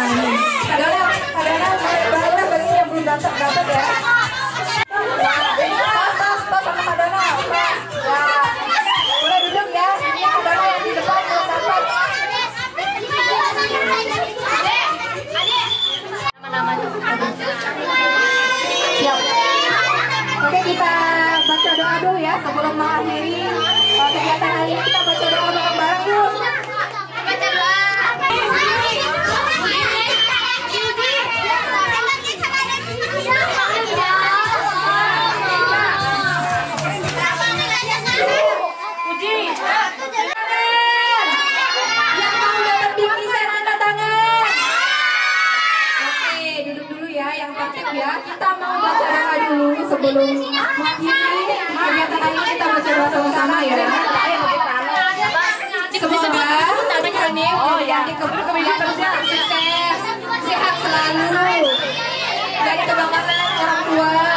ini. Kadang-kadang barulah bagi yang belum dapat ya. Pas sama Kak Donald. Ya, boleh duduk ya. Ini Kak Donald yang di depan belum dapat. Siap. Oke, kita baca doa dulu ya sebelum mengakhiri kegiatan hari ini. Kita baca doa bareng-bareng yuk. Baca doa. Ya, kita mau baca doa dulu sebelum mengakhiri kegiatan hari ini. Kita baca doa sama-sama ya. Semoga yang dikeberkahan sukses, sehat selalu, dari kebanggaan orang tua,